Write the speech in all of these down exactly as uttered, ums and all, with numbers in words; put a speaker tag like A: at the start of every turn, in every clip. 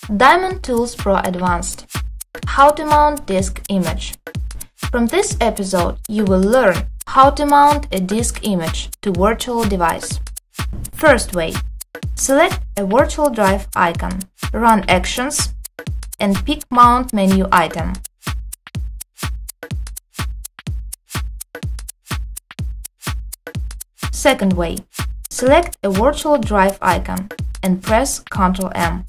A: DAEMON Tools Pro Advanced. How to mount disk image. From this episode, you will learn how to mount a disk image to virtual device. First way. Select a virtual drive icon, run Actions, and pick Mount menu item. Second way. Select a virtual drive icon and press control M.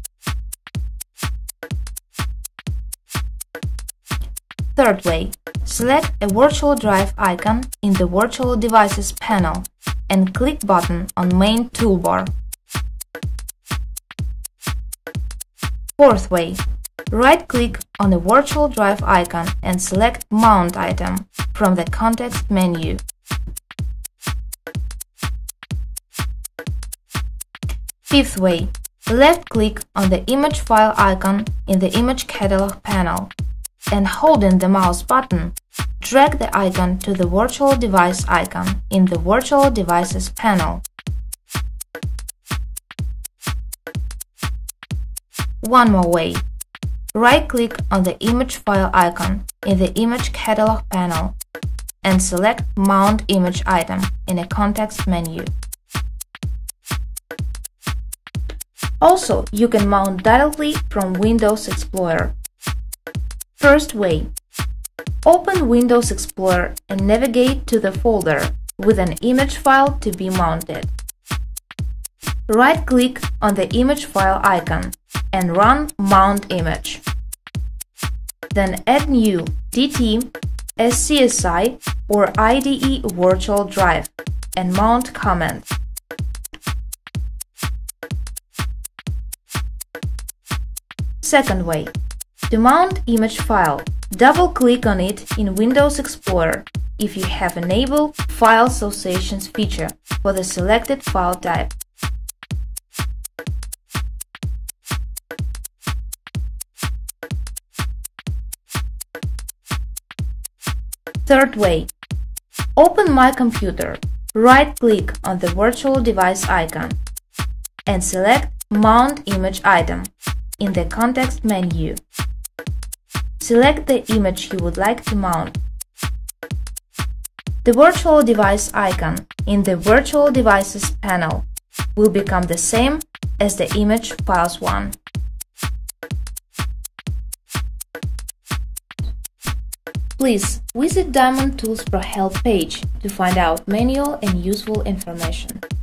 A: Third way. Select a virtual drive icon in the Virtual Devices panel and click button on Main toolbar. Fourth way. Right-click on the virtual drive icon and select Mount item from the context menu. Fifth way. Left-click on the image file icon in the Image Catalog panel and holding the mouse button, drag the icon to the Virtual Device icon in the Virtual Devices panel. One more way. Right-click on the image file icon in the Image Catalog panel and select Mount Image item in a context menu. Also, you can mount directly from Windows Explorer. First way. Open Windows Explorer and navigate to the folder with an image file to be mounted. Right-click on the image file icon and run Mount Image. Then add new D T, S C S I or I D E virtual drive and mount command. Second way. To mount image file, double-click on it in Windows Explorer if you have enabled File Associations feature for the selected file type. Third way. Open My Computer, right-click on the virtual device icon and select Mount Image item in the context menu. Select the image you would like to mount. The virtual device icon in the Virtual Devices panel will become the same as the image files one. Please visit DAEMON Tools Pro help page to find out manual and useful information.